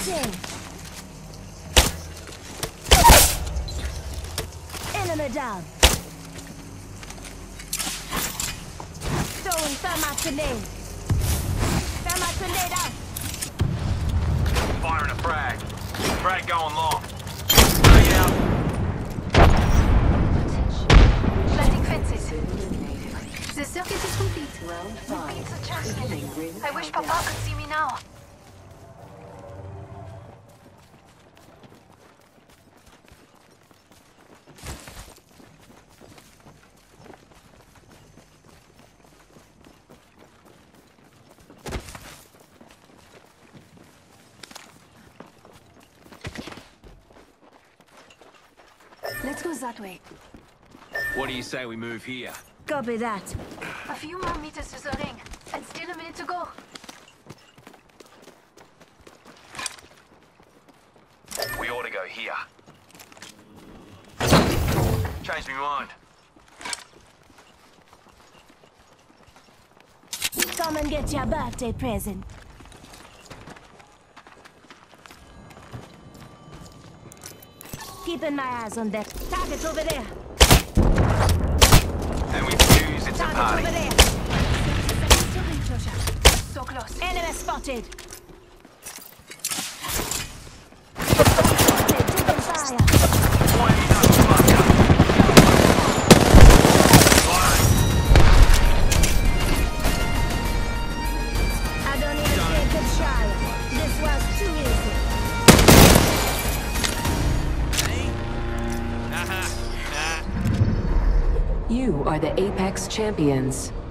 Reloading. Enemy down. Throwing thermite grenade. Thermite grenade out. Firing a frag. Frag going long. Frag out. Planting fences. The circuit is complete. Round 5. Beats a champion. I wish Papa could see me now. Let's go that way. What do you say we move here? Copy that. A few more meters to the ring, and still a minute to go. We ought to go here. Change my mind. Come and get your birthday present. Keeping my eyes on that. Target over there. And we choose it's a Target party. over there. So close. Enemy spotted. Taking fire. I don't even think it's shy. This was too easy. You are the Apex Champions.